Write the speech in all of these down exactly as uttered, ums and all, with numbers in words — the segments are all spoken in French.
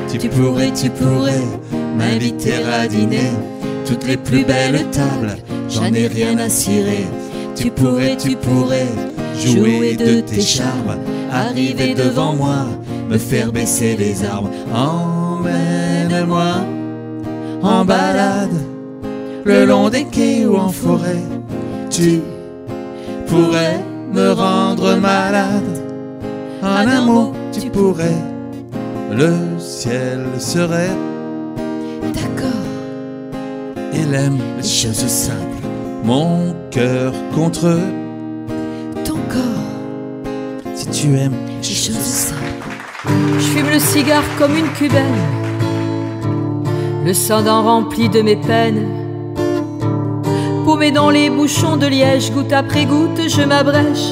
Tu pourrais, tu pourrais m'inviter à dîner, toutes les plus belles tables, j'en ai rien à cirer. Tu pourrais, tu pourrais jouer de tes charmes, arriver devant moi, me faire baisser les arbres. Emmène-moi en balade, le long des quais ou en forêt. Tu pourrais me rendre malade, en un mot tu pourrais, le ciel serait d'accord. Il aime les choses simples, mon cœur contre ton corps. Si tu aimes les choses simples. Je fume le cigare comme une cubaine, le sang rempli de mes peines. Paumé dans les bouchons de liège, goutte après goutte, je m'abrège.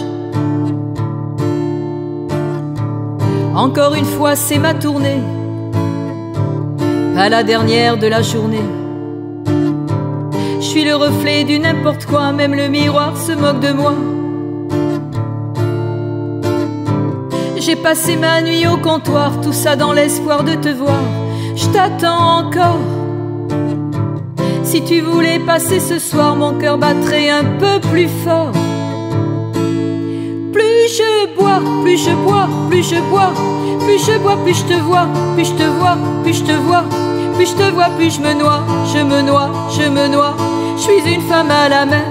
Encore une fois, c'est ma tournée, pas la dernière de la journée. Je suis le reflet du n'importe quoi, même le miroir se moque de moi. J'ai passé ma nuit au comptoir, tout ça dans l'espoir de te voir. Je t'attends encore. Si tu voulais passer ce soir, mon cœur battrait un peu plus fort. Plus je bois, plus je bois, plus je bois, plus je bois, plus je te vois, plus je te vois, plus je te vois, plus je te vois, plus je me noie, je me noie, je me noie. Je suis une femme à la mer.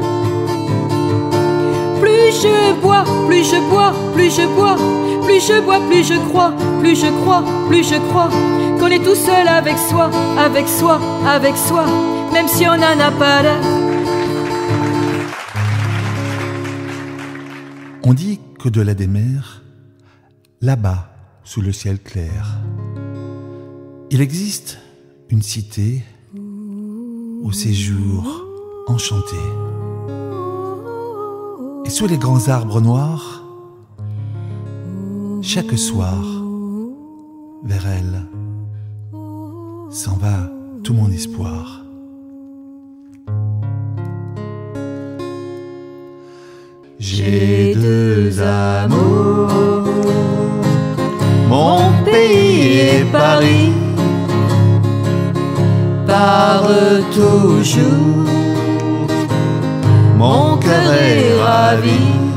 Plus je bois, plus je bois, plus je bois, plus je bois, plus je crois, plus je crois, plus je crois qu'on est tout seul avec soi, avec soi, avec soi, même si on n'en a pas l'air. On dit qu'au-delà des mers, là-bas, sous le ciel clair, il existe une cité au séjour enchanté. Et sous les grands arbres noirs, chaque soir, vers elle, s'en va tout mon espoir. J'ai deux amours, mon pays et Paris, par toujours, mon cœur est ravi.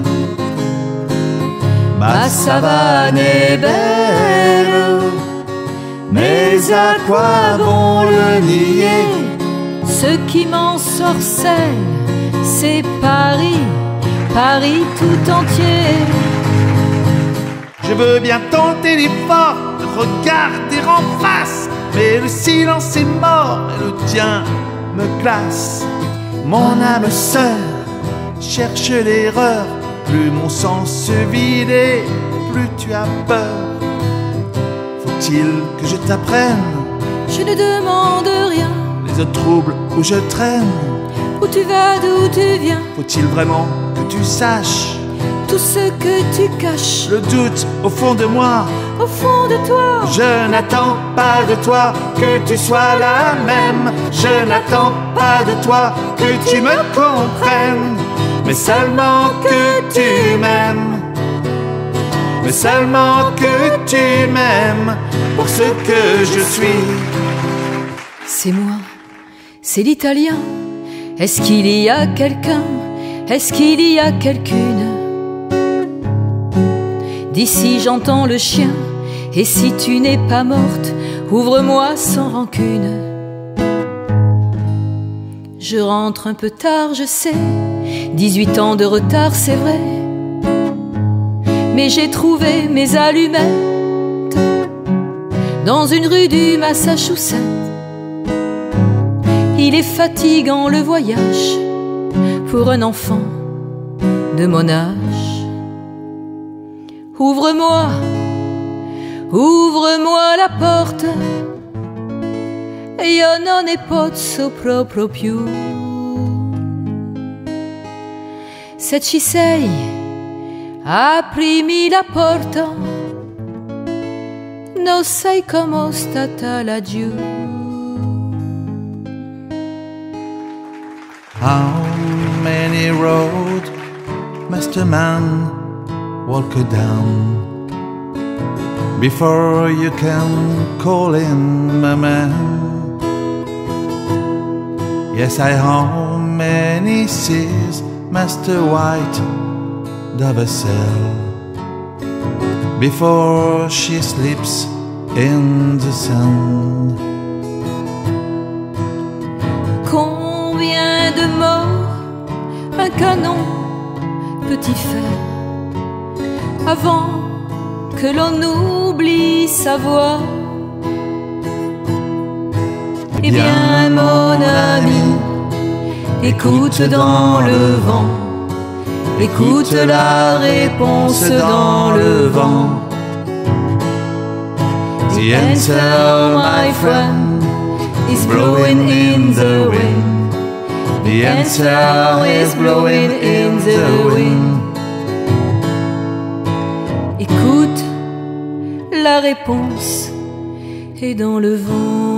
Ma savane est belle, mais à quoi bon le nier? Ce qui m'ensorcelle, c'est Paris, Paris tout entier. Je veux bien tenter l'effort de regarder en face, mais le silence est mort et le tien me glace. Mon âme sœur cherche l'erreur, plus mon sens se vide et plus tu as peur. Faut-il que je t'apprenne? Je ne demande rien. Les autres troubles où je traîne, où tu vas, d'où tu viens. Faut-il vraiment que tu saches tout ce que tu caches? Le doute au fond de moi, au fond de toi. Je n'attends pas de toi que tu sois la même. Je n'attends pas de toi que tu me comprennes, mais seulement que tu m'aimes. Mais seulement que tu m'aimes pour ce que je suis. C'est moi, c'est l'italien. Est-ce qu'il y a quelqu'un? Est-ce qu'il y a quelqu'une? D'ici j'entends le chien. Et si tu n'es pas morte, ouvre-moi sans rancune. Je rentre un peu tard, je sais, dix-huit ans de retard, c'est vrai. Mais j'ai trouvé mes allumettes dans une rue du Massachusetts. Il est fatigant le voyage pour un enfant de mon âge. Ouvre-moi, ouvre-moi la porte, io non ne posso proprio più. Se ci sei, aprimi la porta, non sai com'ho stata laggiù. How many roads must a man walk down before you can call in my man. Yes, I how many seas Master White Dover sail before she sleeps in the sun. Combien de morts un canon peut-il faire avant que l'on oublie sa voix? Eh bien, mon ami, écoute dans le vent, écoute la réponse dans le vent. The answer, my friend, is blowing in the wind. The answer is blowing in the wind. Écoute, la réponse est dans le vent.